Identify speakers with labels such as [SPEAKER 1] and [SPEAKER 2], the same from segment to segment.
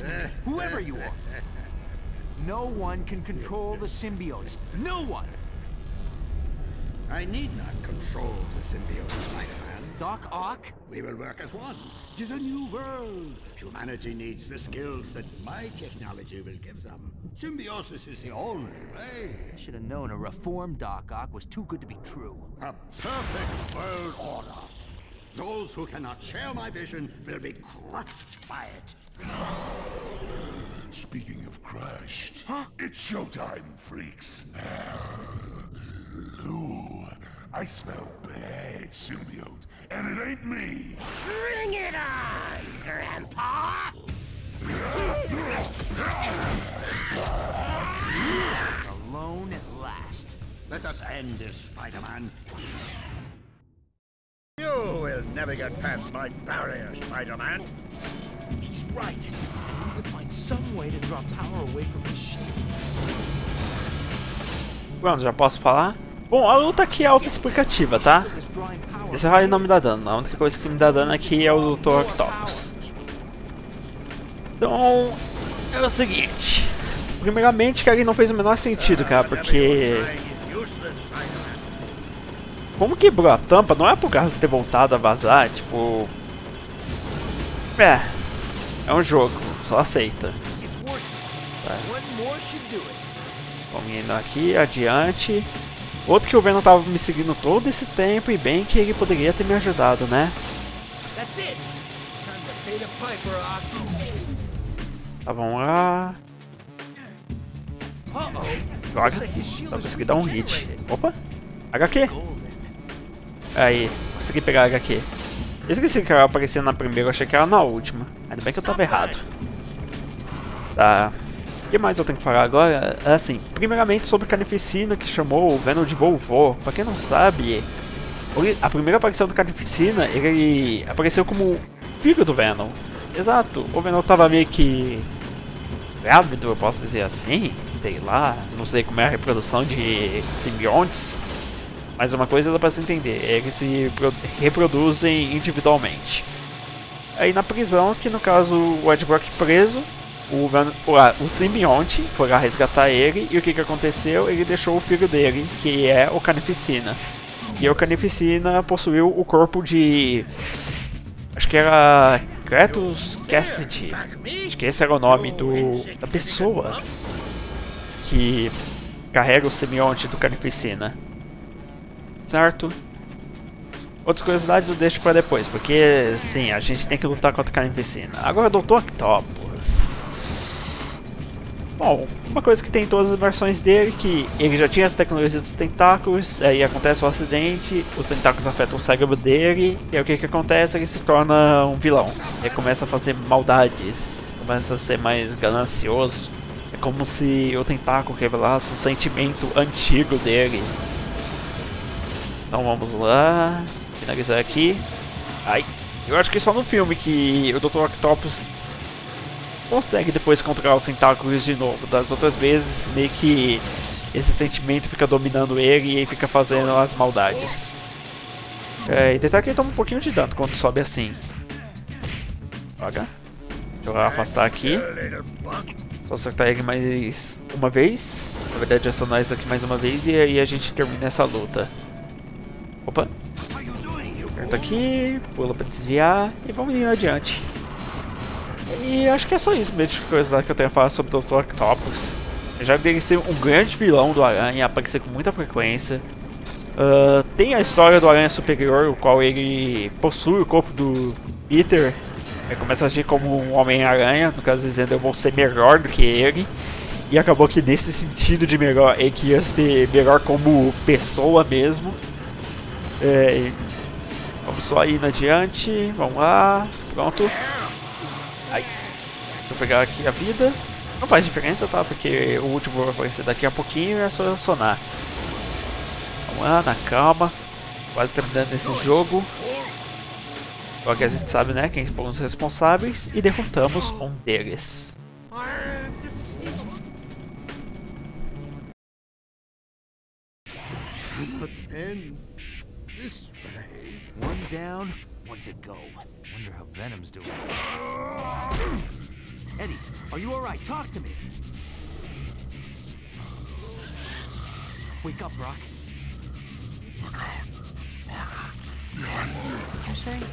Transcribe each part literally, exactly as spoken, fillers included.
[SPEAKER 1] Trust me, whoever you are. No one can control the symbiotes. No one!
[SPEAKER 2] I need not control the symbiote, Spider-Man.
[SPEAKER 1] Doc Ock?
[SPEAKER 2] We will work as one. It is a new world. Humanity needs the skills that my technology will give them. Symbiosis is the only way.
[SPEAKER 1] I should have known a reformed Doc Ock was too good to be true.
[SPEAKER 2] A perfect world order. Those who cannot share my vision will be crushed by it.
[SPEAKER 3] Speaking of crushed,
[SPEAKER 1] huh?
[SPEAKER 3] It's showtime, freaks. Ooh, I smell bad symbiote, and it ain't me.
[SPEAKER 2] Bring it on, Grandpa!
[SPEAKER 1] Alone at last.
[SPEAKER 2] Let us end this, Spider-Man. You will never get past my barrier, Spider-Man.
[SPEAKER 1] He's right. I need to find some way to draw power away from this ship.
[SPEAKER 4] Pronto, já posso falar? Bom, a luta aqui é autoexplicativa, tá? Esse raio não me dá dano, a única coisa que me dá dano aqui é o doutor Octopus. Então, é o seguinte. Primeiramente, cara, ele não fez o menor sentido, cara, porque... Como quebrou a tampa, não é por causa de ter voltado a vazar, tipo... É, é um jogo, só aceita. Tá. Vamos indo aqui, adiante. Outro que o Venom tava me seguindo todo esse tempo e bem que ele poderia ter me ajudado, né? Tá, vamos lá. Droga, só consegui dar um hit. Opa, H Q. Aí, consegui pegar H Q. Eu esqueci que ela aparecia na primeira, eu achei que era na última. Ainda bem que eu tava errado. Tá. O que mais eu tenho que falar agora? Assim, primeiramente sobre Carnificina, que chamou o Venom de vovô. Pra quem não sabe, a primeira aparição do Carnificina, ele apareceu como filho do Venom. Exato, o Venom tava meio que grávido, eu posso dizer assim. Sei lá, não sei como é a reprodução de simbiontes. Mas uma coisa dá pra se entender, eles se reproduzem individualmente. Aí na prisão, que no caso o Ed Brock preso, o, o, o simbionte foi lá resgatar ele, e o que que aconteceu? Ele deixou o filho dele, que é o Carnificina. E o Carnificina possuiu o corpo de... acho que era Kratos Cassidy. Acho que esse era o nome do, da pessoa que carrega o simbionte do Carnificina. Certo? Outras curiosidades eu deixo pra depois, porque sim, a gente tem que lutar contra o Carnificina. Agora, doutor Octopus. Bom, uma coisa que tem em todas as versões dele, que ele já tinha as tecnologias dos tentáculos, aí acontece um acidente, os tentáculos afetam o cérebro dele, e aí o que que acontece? Ele se torna um vilão. Ele começa a fazer maldades, começa a ser mais ganancioso. É como se o tentáculo revelasse um sentimento antigo dele. Então vamos lá, finalizar aqui. Ai, eu acho que é só no filme que o doutor Octopus consegue depois controlar os tentáculos de novo. Das outras vezes, meio que esse sentimento fica dominando ele e ele fica fazendo as maldades. É, e detalhe que ele toma um pouquinho de dano quando sobe assim. Droga. Deixa eu afastar aqui. Só acertar ele mais uma vez. Na verdade, acionar isso aqui mais uma vez e aí a gente termina essa luta. Opa, aperta aqui, pula pra desviar e vamos ir adiante. E acho que é só isso mesmo de coisa que eu tenho a falar sobre o doutor Octopus. Já dele ser um grande vilão do Aranha, aparecer com muita frequência. Uh, tem a história do Aranha Superior, o qual ele possui o corpo do Peter. Ele começa a agir como um Homem-Aranha, no caso dizendo eu vou ser melhor do que ele. E acabou que nesse sentido de melhor, ele queria ser melhor como pessoa mesmo. É, vamos só indo adiante, vamos lá, pronto. Ai, deixa eu pegar aqui a vida. Não faz diferença, tá? Porque o último vai aparecer daqui a pouquinho e é só acionar. Vamos lá, na calma. Quase terminando esse jogo. Agora a gente sabe, né, quem foram os responsáveis e derrotamos um deles.
[SPEAKER 1] One down, one to go. Wonder how Venom's doing. Eddie, are you alright? Talk to me. Wake up, Brock. What you say?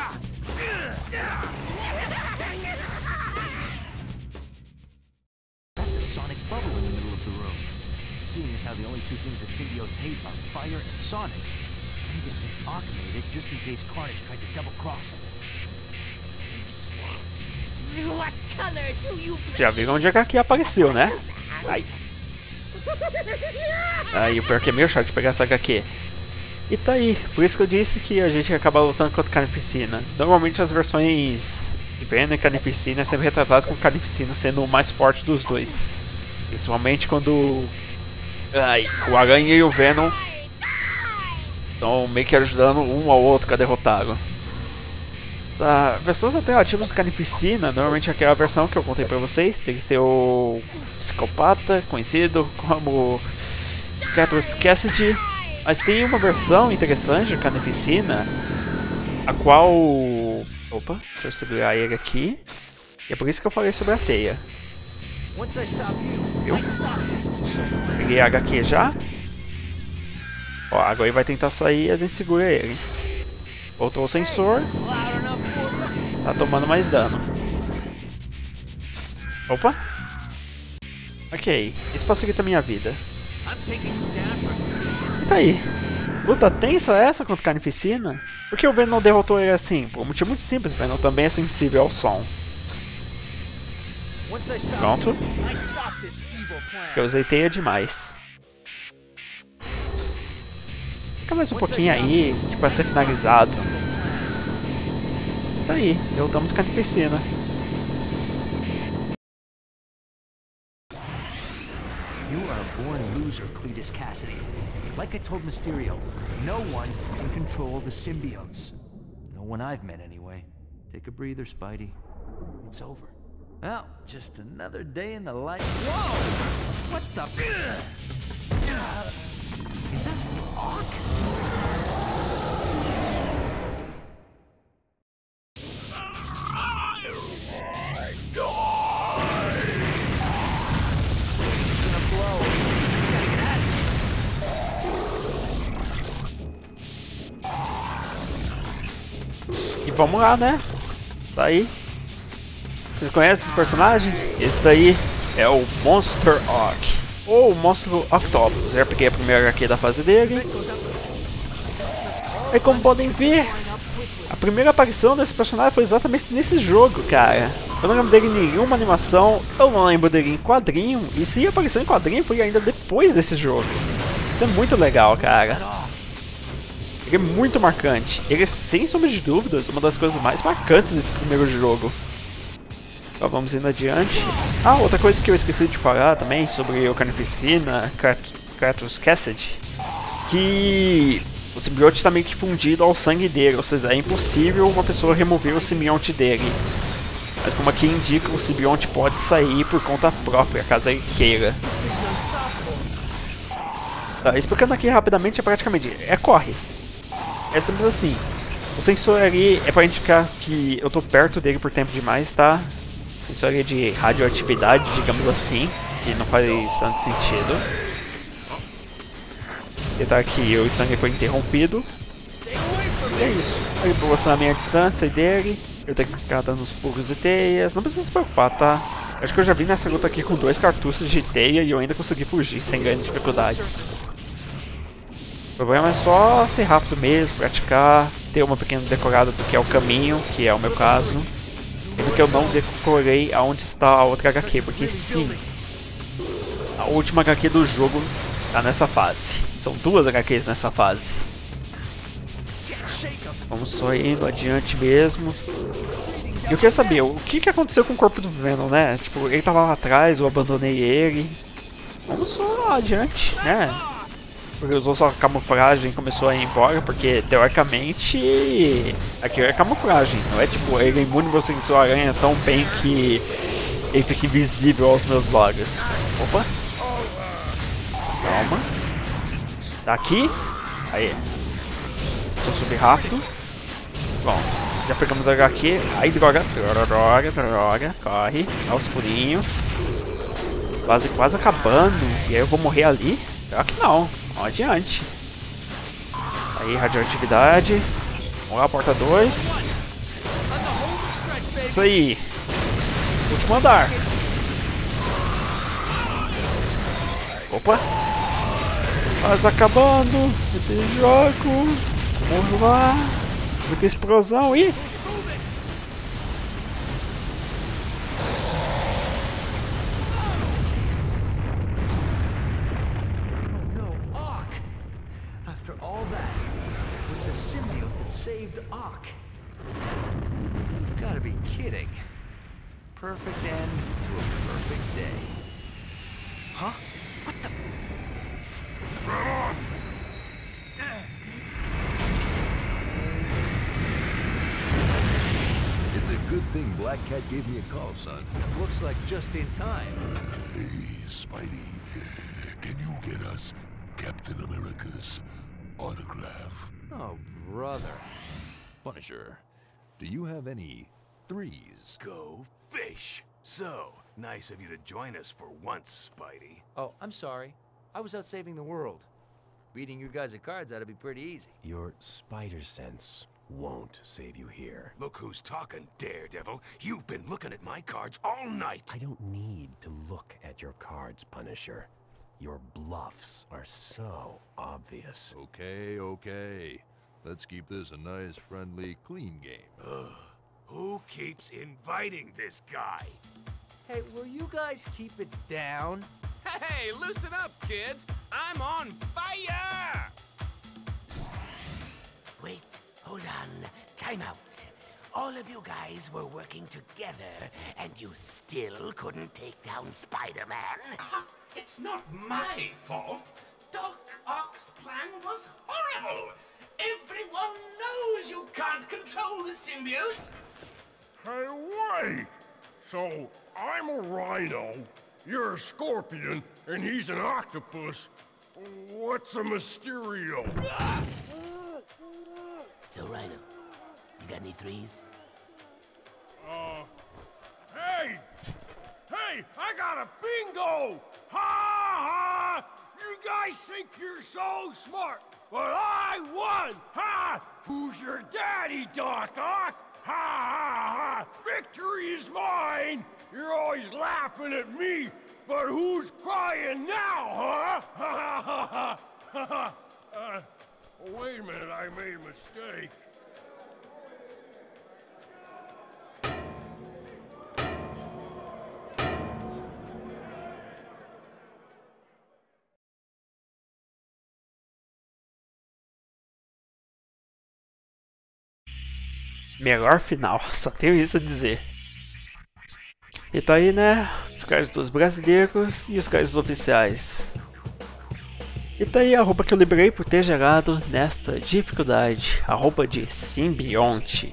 [SPEAKER 1] That's a sonic bubble in the middle of the room. Seeing as how the only two things that symbiotes hate are fire and sonics, I'm guessing Ock made it just in case Carnage tried to double-cross him.
[SPEAKER 5] What color do you
[SPEAKER 4] Já viram onde é que aqui apareceu, né? Ai. Aí o pior que é meio chato de pegar essa H Q. E tá aí, por isso que eu disse que a gente acaba lutando contra Carnificina. Normalmente as versões de Venom e Carnificina é sempre retratado com Carnificina sendo o mais forte dos dois. Principalmente quando ai, o Aranha e o Venom estão meio que ajudando um ao outro a derrotá-lo. Tá, versões alternativas do Carnificina, normalmente aquela versão que eu contei pra vocês, tem que ser o psicopata, conhecido como Cletus Cassidy. Mas tem uma versão interessante do Carnificina, a qual... Opa, deixa eu segurar ele aqui. E é por isso que eu falei sobre a teia. Viu? Peguei a H Q já. Ó, agora ele vai tentar sair e a gente segura ele. Voltou o sensor. Tá tomando mais dano. Opa. Ok, isso facilita a minha vida. E tá aí. Luta tensa essa contra Carnificina? Por que o Venom derrotou ele assim? Por um motivo muito simples, o Venom também é sensível ao som. Pronto. Eu usei teia demais. Fica mais um pouquinho aí, tipo, pra ser finalizado. Tá aí, derrotamos Carnificina.
[SPEAKER 1] You are a born loser, Cletus Cassidy. Like I told Mysterio, no one can control the symbiotes. No one I've met anyway. Take a breather, Spidey. It's over. Well, just another day in the life. Whoa! What the? Is that Ock?
[SPEAKER 4] E vamos lá, né? Tá aí. Vocês conhecem esse personagem? Esse daí é o Monster Ock, ou o Monstro Octopus. Já peguei a primeira H Q da fase dele. E como podem ver, a primeira aparição desse personagem foi exatamente nesse jogo, cara. Eu não lembro dele em nenhuma animação, eu não lembro dele em quadrinho. E se apareceu em quadrinho foi ainda depois desse jogo. Isso é muito legal, cara. Ele é muito marcante. Ele é, sem sombra de dúvidas, uma das coisas mais marcantes desse primeiro jogo. Então, vamos indo adiante. Ah, outra coisa que eu esqueci de falar também sobre o Carnificina, Cletus Cassidy, que o simbionte está meio que fundido ao sangue dele, ou seja, é impossível uma pessoa remover o simbionte dele. Mas como aqui indica, o simbionte pode sair por conta própria, caso ele queira. Tá, explicando aqui rapidamente, é praticamente, é corre. É simples assim. O sensor ali é para indicar que eu tô perto dele por tempo demais, tá? Sensor ali de radioatividade, digamos assim, que não faz tanto sentido. E tá aqui, o sangue foi interrompido. E é isso. Ele mostrando a minha distância dele. Eu tenho que ficar dando os pulos e teias. Não precisa se preocupar, tá? Acho que eu já vi nessa luta aqui com dois cartuchos de teia e eu ainda consegui fugir sem grandes dificuldades. O problema é só ser rápido mesmo, praticar, ter uma pequena decorada do que é o caminho, que é o meu caso. E porque eu não decorei aonde está a outra H Q, porque sim, a última H Q do jogo tá nessa fase. São duas H Qs nessa fase. Vamos só indo adiante mesmo. E eu queria saber, o que, que aconteceu com o corpo do Venom, né? Tipo, ele tava lá atrás, eu abandonei ele. Vamos só adiante, né? Porque usou só camuflagem e começou a ir embora, porque teoricamente aquilo é camuflagem, não é tipo, ele é imune ao sensor aranha tão bem que ele fica invisível aos meus logs. Opa! Calma. Tá aqui. Aí. Deixa eu subir rápido. Pronto. Já pegamos H Q. Ai, droga, droga, droga. Corre. Aos pulinhos. Quase, quase acabando. E aí eu vou morrer ali? Pior que não. Vamos adiante. Aí, radioatividade. Vamos lá, porta dois. Isso aí. Último andar. Opa. Quase acabando esse jogo. Vamos lá. Muita explosão e...
[SPEAKER 1] Oh no, Ock! After all that, it was the symbiote that saved Ock. You've got to be kidding. Perfect end to a perfect day. Huh? What the...
[SPEAKER 6] It's a good thing Black Cat gave me a call, son.
[SPEAKER 1] Looks like just in time.
[SPEAKER 3] Hey, Spidey, can you get us Captain America's autograph?
[SPEAKER 1] Oh, brother.
[SPEAKER 6] Punisher, do you have any threes?
[SPEAKER 7] Go fish. So, nice of you to join us for once, Spidey.
[SPEAKER 1] Oh, I'm sorry. I was out saving the world. Beating you guys at cards ought to be pretty easy.
[SPEAKER 7] Your spider sense won't save you here. Look who's talking, Daredevil. You've been looking at my cards all night. I don't need to look at your cards, Punisher. Your bluffs are so obvious.
[SPEAKER 6] Okay, okay. Let's keep this a nice, friendly, clean game.
[SPEAKER 7] Ugh. Who keeps inviting this guy?
[SPEAKER 1] Hey, will you guys keep it down?
[SPEAKER 8] Hey, loosen up, kids! I'm on fire!
[SPEAKER 9] Wait, hold on. Time out. All of you guys were working together, and you still couldn't take down Spider-Man?
[SPEAKER 8] It's not my fault. Doc Ock's plan was horrible. Everyone knows you can't control the symbiotes.
[SPEAKER 10] Hey, wait! So, I'm a rhino, you're a scorpion, and he's an octopus. What's a Mysterio?
[SPEAKER 9] So, Rhino, you got any threes?
[SPEAKER 10] Uh, hey! Hey, I got a bingo! Ha ha! You guys think you're so smart, but I won! Ha! Who's your daddy, Doc Ock? Ha ha ha! Victory is mine! You're always laughing at me, but who's crying now, huh? Ha ha ha ha ha! Uh, wait a minute, I made a mistake.
[SPEAKER 4] Melhor final, só tenho isso a dizer. E tá aí, né? Os cards dos brasileiros e os cards dos oficiais. E tá aí a roupa que eu liberei por ter gerado nesta dificuldade. A roupa de simbionte.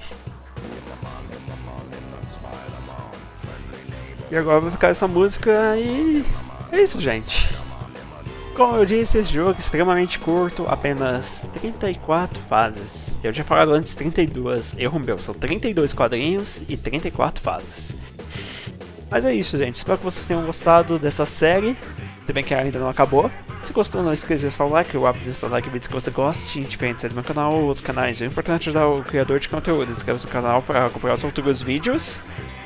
[SPEAKER 4] E agora vai ficar essa música e... é isso, gente. Como eu disse, esse jogo é extremamente curto, apenas trinta e quatro fases. Eu tinha falado antes trinta e dois, erro meu, são trinta e dois quadrinhos e trinta e quatro fases. Mas é isso, gente, espero que vocês tenham gostado dessa série, se bem que ainda não acabou. Se gostou, não esqueça de deixar o like, o hábito de deixar o like em vídeos que você goste, indiferente do meu canal ou outros canais. É importante ajudar o criador de conteúdo, inscreva-se no canal para acompanhar os futuros vídeos.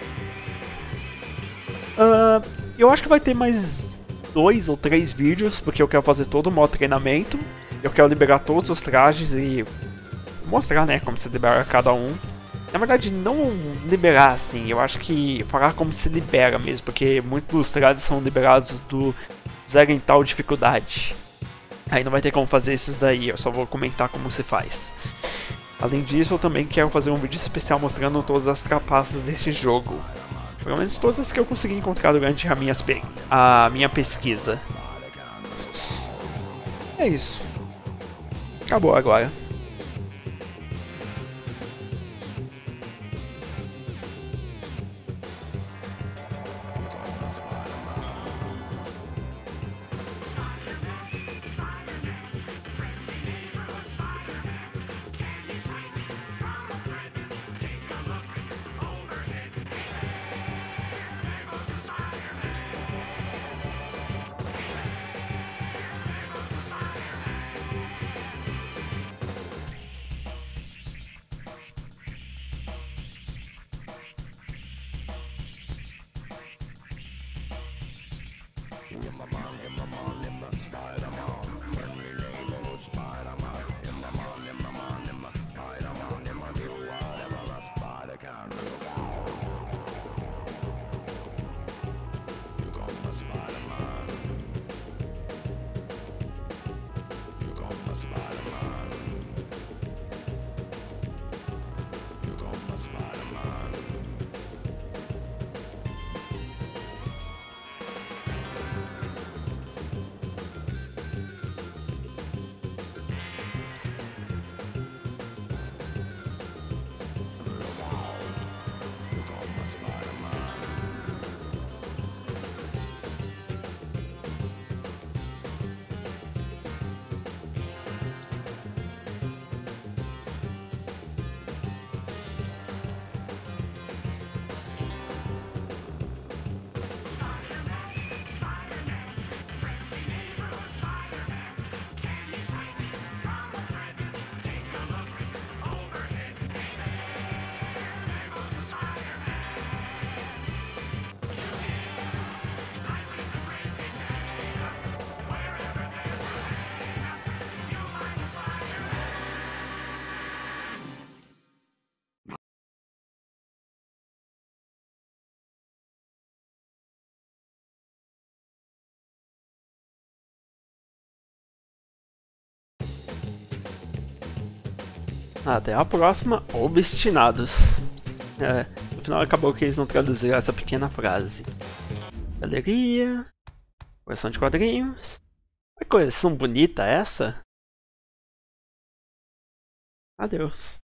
[SPEAKER 4] Uh, eu acho que vai ter mais dois ou três vídeos, porque eu quero fazer todo o modo treinamento. Eu quero liberar todos os trajes e mostrar, né, como se libera cada um. Na verdade, não liberar assim, eu acho que falar como se libera mesmo, porque muitos dos trajes são liberados do zero em tal dificuldade. Aí não vai ter como fazer esses daí, eu só vou comentar como se faz. Além disso, eu também quero fazer um vídeo especial mostrando todas as trapaças desse jogo. Pelo menos todas as que eu consegui encontrar durante a minha, a minha pesquisa. É isso. Acabou agora. Até a próxima, obstinados. É, no final acabou que eles não traduziram essa pequena frase. Galeria. Coleção de quadrinhos. Que coleção bonita essa? Adeus.